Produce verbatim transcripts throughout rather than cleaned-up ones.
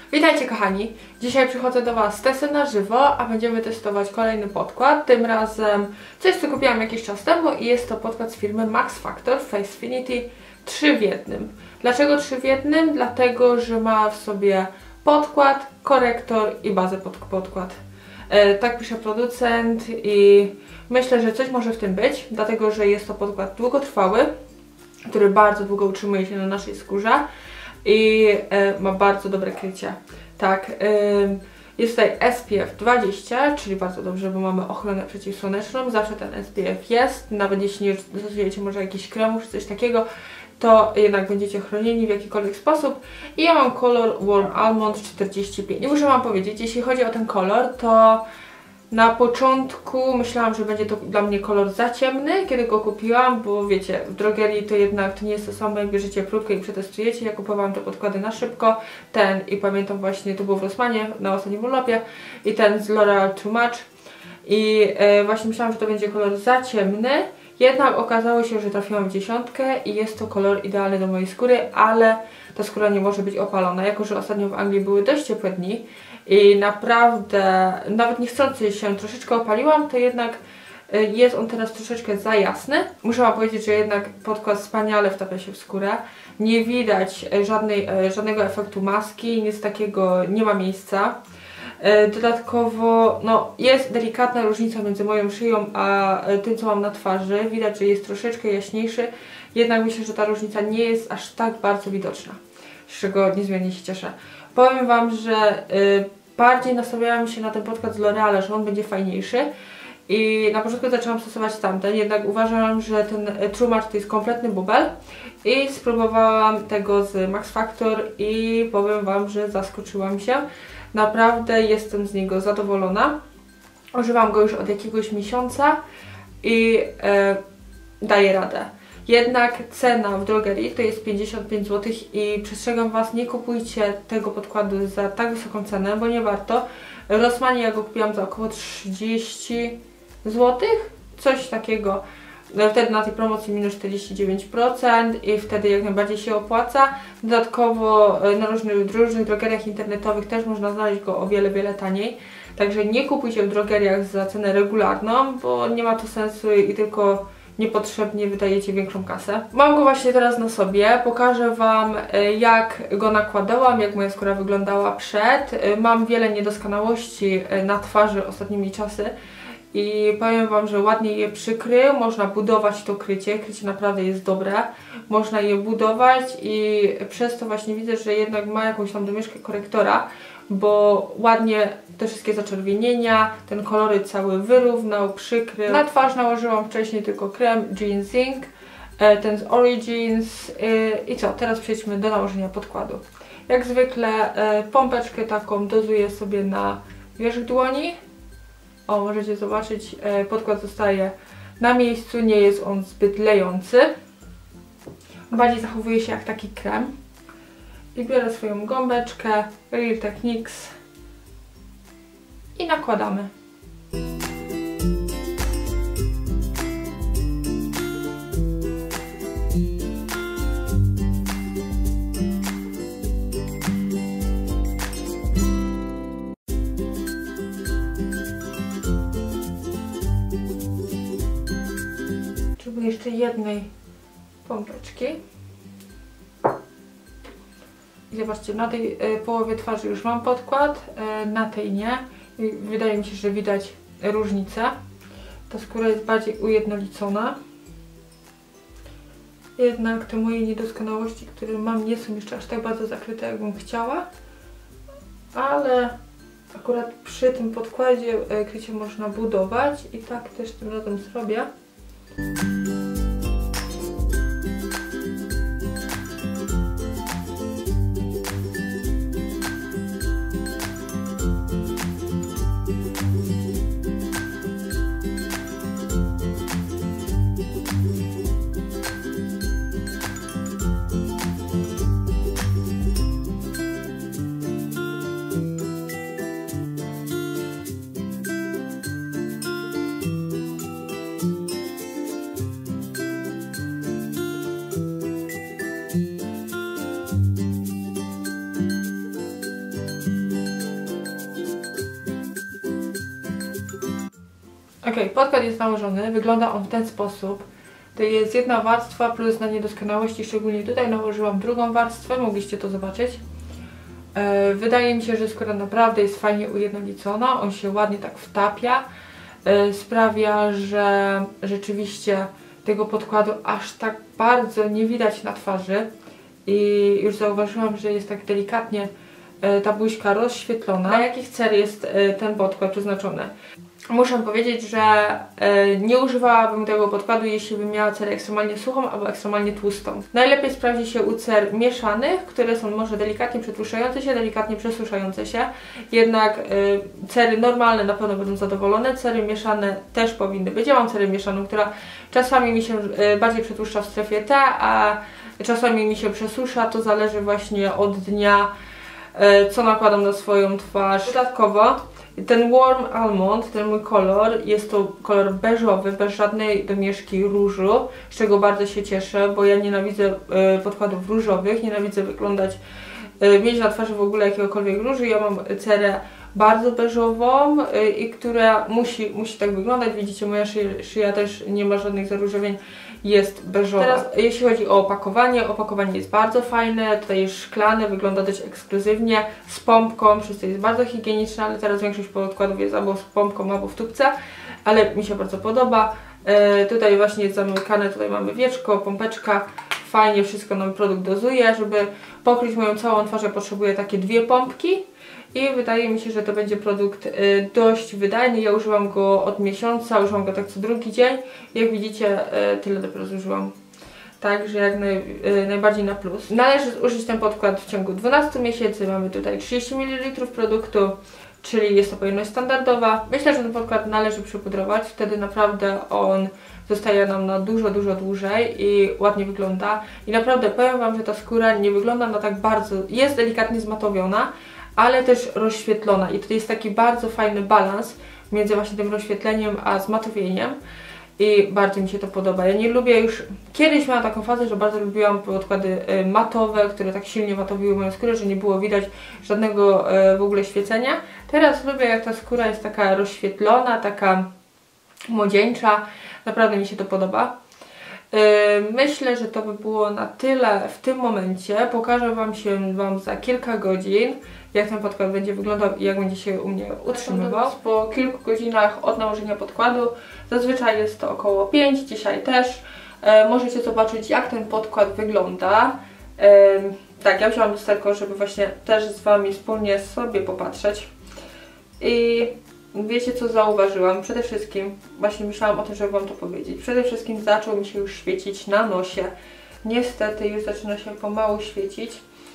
Witajcie kochani, dzisiaj przychodzę do Was z testem na żywo, a będziemy testować kolejny podkład, tym razem coś co kupiłam jakiś czas temu i jest to podkład z firmy Max Factor Facefinity trzy w jednym. Dlaczego trzy w jednym? Dlatego, że ma w sobie podkład, korektor i bazę pod podkład. E, tak pisze producent i myślę, że coś może w tym być, dlatego, że jest to podkład długotrwały, który bardzo długo utrzymuje się na naszej skórze i e, ma bardzo dobre krycie. Tak, e, jest tutaj S P F dwadzieścia, czyli bardzo dobrze, bo mamy ochronę przeciwsłoneczną. Zawsze ten S P F jest, nawet jeśli nie stosujecie może jakiś kremów czy coś takiego, to jednak będziecie chronieni w jakikolwiek sposób. I ja mam kolor Warm Almond czterdzieści pięć. I muszę Wam powiedzieć, jeśli chodzi o ten kolor, to na początku myślałam, że będzie to dla mnie kolor za ciemny, kiedy go kupiłam, bo wiecie, w drogerii to jednak to nie jest to samo, jak bierzecie próbkę i przetestujecie. Ja kupowałam te podkłady na szybko, ten i pamiętam właśnie, to było w Rossmanie na ostatnim urlopie i ten z L'Oreal Too Much i e, właśnie myślałam, że to będzie kolor za ciemny, jednak okazało się, że trafiłam w dziesiątkę i jest to kolor idealny do mojej skóry, ale ta skóra nie może być opalona, jako że ostatnio w Anglii były dość ciepłe dni i naprawdę, nawet niechcący się troszeczkę opaliłam, to jednak jest on teraz troszeczkę za jasny. Muszę Wam powiedzieć, że jednak podkład wspaniale wtapia się w skórę. Nie widać żadnej, żadnego efektu maski, nic takiego nie ma miejsca. Dodatkowo no, jest delikatna różnica między moją szyją a tym, co mam na twarzy. Widać, że jest troszeczkę jaśniejszy, jednak myślę, że ta różnica nie jest aż tak bardzo widoczna, z czego niezmiernie się cieszę. Powiem Wam, że y, bardziej nastawiałam się na ten podkład z L'Oreala, że on będzie fajniejszy i na początku zaczęłam stosować tamten, jednak uważam, że ten Too Much to jest kompletny bubel i spróbowałam tego z Max Factor i powiem Wam, że zaskoczyłam się. Naprawdę jestem z niego zadowolona. Używam go już od jakiegoś miesiąca i e, daję radę. Jednak cena w drogerii to jest pięćdziesiąt pięć złotych i przestrzegam Was, nie kupujcie tego podkładu za tak wysoką cenę, bo nie warto. W Rossmanie ja go kupiłam za około trzydzieści złotych, coś takiego. Wtedy na tej promocji minus czterdzieści dziewięć procent i wtedy jak najbardziej się opłaca. Dodatkowo na różnych, różnych drogeriach internetowych też można znaleźć go o wiele, wiele taniej. Także nie kupujcie w drogeriach za cenę regularną, bo nie ma to sensu i tylko niepotrzebnie wydajecie większą kasę. Mam go właśnie teraz na sobie, pokażę Wam jak go nakładałam, jak moja skóra wyglądała przed. Mam wiele niedoskonałości na twarzy ostatnimi czasy i powiem Wam, że ładnie je przykrył, można budować to krycie, krycie naprawdę jest dobre, można je budować i przez to właśnie widzę, że jednak ma jakąś tam domieszkę korektora, bo ładnie te wszystkie zaczerwienienia, ten kolory cały wyrównał, przykrył. Na twarz nałożyłam wcześniej tylko krem Ginseng, ten z Origins i co, teraz przejdźmy do nałożenia podkładu. Jak zwykle pompeczkę taką dozuję sobie na wierzch dłoni. O, możecie zobaczyć, podkład zostaje na miejscu, nie jest on zbyt lejący. Bardziej zachowuje się jak taki krem. I biorę swoją gąbeczkę, Real Techniques i nakładamy. Potrzebuję jeszcze jednej pompeczki. I zobaczcie, na tej y, połowie twarzy już mam podkład, y, na tej nie. I wydaje mi się, że widać różnicę. Ta skóra jest bardziej ujednolicona. Jednak te moje niedoskonałości, które mam, nie są jeszcze aż tak bardzo zakryte, jakbym chciała. Ale akurat przy tym podkładzie y, krycie można budować i tak też tym razem zrobię. Ok, podkład jest nałożony, wygląda on w ten sposób. To jest jedna warstwa plus na niedoskonałości, szczególnie tutaj nałożyłam drugą warstwę, mogliście to zobaczyć. Yy, wydaje mi się, że skóra naprawdę jest fajnie ujednolicona, on się ładnie tak wtapia. Yy, sprawia, że rzeczywiście tego podkładu aż tak bardzo nie widać na twarzy. I już zauważyłam, że jest tak delikatnie yy, ta buźka rozświetlona. Na jakich cel jest yy, ten podkład przeznaczony? Muszę powiedzieć, że y, nie używałabym tego podkładu, jeśli bym miała cerę ekstremalnie suchą albo ekstremalnie tłustą. Najlepiej sprawdzi się u cer mieszanych, które są może delikatnie przetłuszczające się, delikatnie przesuszające się. Jednak y, cery normalne na pewno będą zadowolone, cery mieszane też powinny być. Ja mam cerę mieszaną, która czasami mi się y, bardziej przetłuszcza w strefie T, a czasami mi się przesusza. To zależy właśnie od dnia, y, co nakładam na swoją twarz. Dodatkowo ten Warm Almond, ten mój kolor, jest to kolor beżowy, bez żadnej domieszki różu, z czego bardzo się cieszę, bo ja nienawidzę y, podkładów różowych, nienawidzę wyglądać, y, mieć na twarzy w ogóle jakiegokolwiek różu. Ja mam cerę bardzo beżową y, i która musi, musi tak wyglądać. Widzicie, moja szyja, szyja też nie ma żadnych zaróżowień, jest beżowa. Teraz jeśli chodzi o opakowanie, opakowanie jest bardzo fajne, tutaj jest szklane, wygląda dość ekskluzywnie, z pompką, przez to jest bardzo higieniczne, ale teraz większość podkładów jest albo z pompką, albo w tubce, ale mi się bardzo podoba. E, tutaj właśnie jest zamykane, tutaj mamy wieczko, pompeczka, fajnie wszystko nam produkt dozuje. Żeby pokryć moją całą twarz, ja potrzebuję takie dwie pompki. I wydaje mi się, że to będzie produkt y, dość wydajny. Ja używam go od miesiąca, używam go tak co drugi dzień. Jak widzicie, y, tyle dopiero zużyłam. Także jak naj, y, najbardziej na plus. Należy użyć ten podkład w ciągu dwunastu miesięcy. Mamy tutaj trzydzieści mililitrów produktu, czyli jest to pojemność standardowa. Myślę, że ten podkład należy przypudrować. Wtedy naprawdę on zostaje nam na dużo, dużo dłużej i ładnie wygląda. I naprawdę powiem Wam, że ta skóra nie wygląda na tak bardzo, jest delikatnie zmatowiona, ale też rozświetlona i to jest taki bardzo fajny balans między właśnie tym rozświetleniem a zmatowieniem i bardzo mi się to podoba. Ja nie lubię już, kiedyś miałam taką fazę, że bardzo lubiłam podkłady matowe, które tak silnie matowiły moją skórę, że nie było widać żadnego w ogóle świecenia. Teraz lubię, jak ta skóra jest taka rozświetlona, taka młodzieńcza, naprawdę mi się to podoba. Myślę, że to by było na tyle w tym momencie. Pokażę Wam się Wam za kilka godzin, jak ten podkład będzie wyglądał i jak będzie się u mnie utrzymywał. Po kilku godzinach od nałożenia podkładu, zazwyczaj jest to około pięć, dzisiaj też, e, możecie zobaczyć, jak ten podkład wygląda. E, tak, ja wziąłam lusterko, żeby właśnie też z Wami wspólnie sobie popatrzeć. I wiecie, co zauważyłam? Przede wszystkim, właśnie myślałam o tym, żeby Wam to powiedzieć, przede wszystkim zaczął mi się już świecić na nosie. Niestety już zaczyna się pomału świecić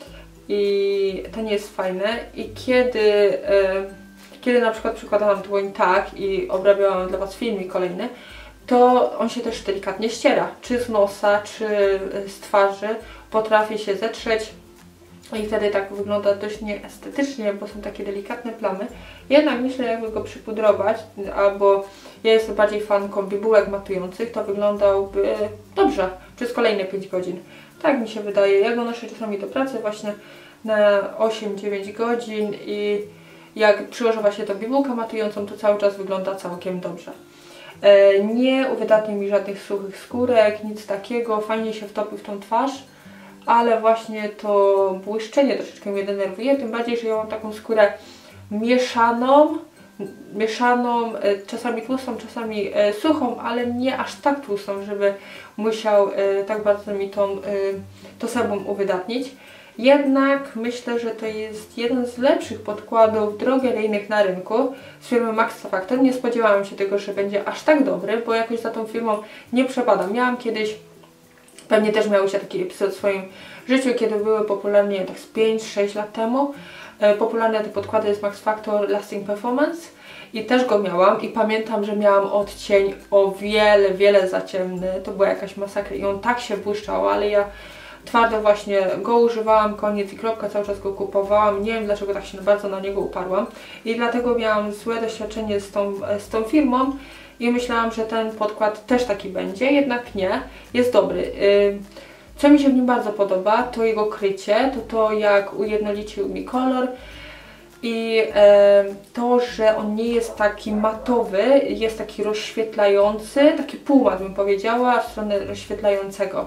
i to nie jest fajne. I kiedy, e, kiedy na przykład przykładałam dłoń tak i obrabiałam dla Was filmik kolejny, to on się też delikatnie ściera, czy z nosa, czy z twarzy, potrafię się zetrzeć. I wtedy tak wygląda dość nieestetycznie, bo są takie delikatne plamy. Jednak myślę, jakby go przypudrować, albo ja jestem bardziej fanką bibułek matujących, to wyglądałby dobrze przez kolejne pięć godzin. Tak mi się wydaje. Ja go noszę czasami do pracy właśnie na osiem dziewięć godzin i jak przyłożę właśnie tą bibułkę matującą, to cały czas wygląda całkiem dobrze. E, nie uwydatnia mi żadnych suchych skórek, nic takiego, fajnie się wtopi w tą twarz. Ale właśnie to błyszczenie troszeczkę mnie denerwuje, tym bardziej, że ja mam taką skórę mieszaną, mieszaną, czasami tłustą, czasami suchą, ale nie aż tak tłustą, żeby musiał tak bardzo mi tą, to sebum uwydatnić. Jednak myślę, że to jest jeden z lepszych podkładów drogeryjnych na rynku z firmy Max Factor. Nie spodziewałam się tego, że będzie aż tak dobry, bo jakoś za tą firmą nie przepadam. Miałam kiedyś, pewnie też miały się taki epizod w swoim życiu, kiedy były popularne tak z pięć sześć lat temu. E, popularne te podkłady jest Max Factor Lasting Performance i też go miałam i pamiętam, że miałam odcień o wiele, wiele za ciemny. To była jakaś masakra i on tak się błyszczał, ale ja twardo właśnie go używałam, koniec i kropka, cały czas go kupowałam. Nie wiem, dlaczego tak się bardzo na niego uparłam i dlatego miałam złe doświadczenie z tą, z tą firmą. I myślałam, że ten podkład też taki będzie, jednak nie, jest dobry. Co mi się w nim bardzo podoba, to jego krycie, to to jak ujednolicił mi kolor. I e, to, że on nie jest taki matowy, jest taki rozświetlający, taki półmat bym powiedziała, w stronę rozświetlającego.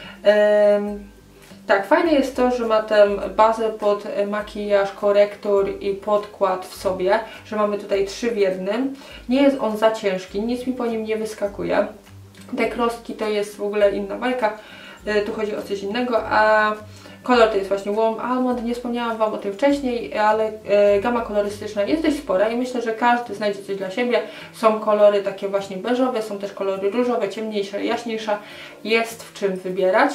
E, tak, fajne jest to, że ma tę bazę pod makijaż, korektor i podkład w sobie, że mamy tutaj trzy w jednym. Nie jest on za ciężki, nic mi po nim nie wyskakuje. Te krostki to jest w ogóle inna bajka, e, tu chodzi o coś innego, a kolor to jest właśnie Warm Almond, nie wspomniałam Wam o tym wcześniej, ale e, gama kolorystyczna jest dość spora i myślę, że każdy znajdzie coś dla siebie. Są kolory takie właśnie beżowe, są też kolory różowe, ciemniejsze, jaśniejsze, jest w czym wybierać.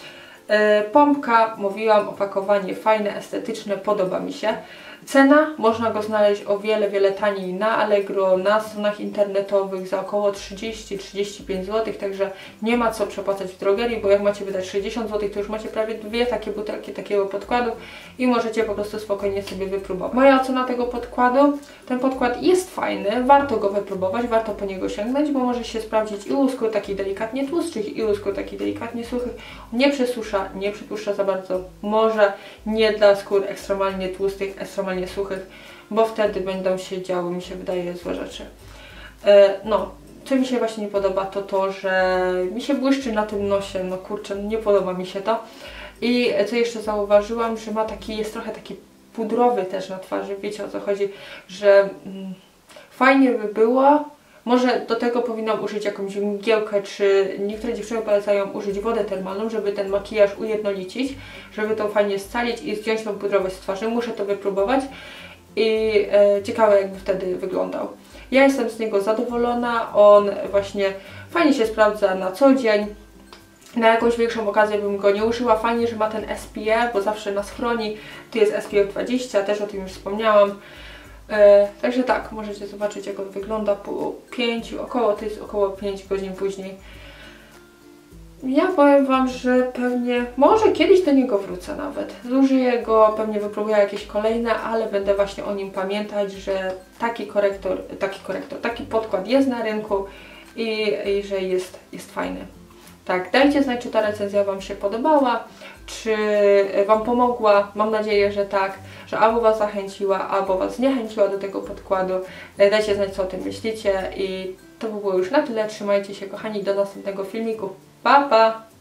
E, pompka, mówiłam, opakowanie fajne, estetyczne, podoba mi się. Cena, można go znaleźć o wiele, wiele taniej na Allegro, na stronach internetowych za około trzydzieści do trzydziestu pięciu złotych, także nie ma co przepłacać w drogerii, bo jak macie wydać sześćdziesiąt złotych, to już macie prawie dwie takie butelki takiego podkładu i możecie po prostu spokojnie sobie wypróbować. Moja ocena tego podkładu, ten podkład jest fajny, warto go wypróbować, warto po niego sięgnąć, bo może się sprawdzić i u skór takich delikatnie tłustszych, i u skór takich delikatnie suchych. Nie przesusza, nie przypuszcza za bardzo, może nie dla skór ekstremalnie tłustych, ekstremalnie suchych, bo wtedy będą się działy, mi się wydaje, złe rzeczy. E, no, co mi się właśnie nie podoba, to to, że mi się błyszczy na tym nosie, no kurczę, nie podoba mi się to. I co jeszcze zauważyłam, że ma taki, jest trochę taki pudrowy też na twarzy, wiecie o co chodzi, że mm, fajnie by było, może do tego powinnam użyć jakąś mgiełkę, czy niektóre dziewczyny polecają użyć wodę termalną, żeby ten makijaż ujednolicić, żeby to fajnie scalić i zdjąć tą pudrowość z twarzy. Muszę to wypróbować i e, ciekawe jakby wtedy wyglądał. Ja jestem z niego zadowolona, on właśnie fajnie się sprawdza na co dzień. Na jakąś większą okazję bym go nie użyła. Fajnie, że ma ten S P F, bo zawsze nas chroni. Tu jest S P F dwadzieścia, też o tym już wspomniałam. E, także tak, możecie zobaczyć jak on wygląda po pięciu, około, to jest około pięć godzin później. Ja powiem Wam, że pewnie, może kiedyś do niego wrócę nawet. Zużyję go, pewnie wypróbuję jakieś kolejne, ale będę właśnie o nim pamiętać, że taki korektor, taki korektor, taki podkład jest na rynku i, i że jest, jest fajny. Tak, dajcie znać, czy ta recenzja Wam się podobała, czy Wam pomogła. Mam nadzieję, że tak, że albo Was zachęciła, albo Was zniechęciła do tego podkładu. Dajcie znać, co o tym myślicie i to by było już na tyle. Trzymajcie się, kochani, do następnego filmiku. Pa, pa!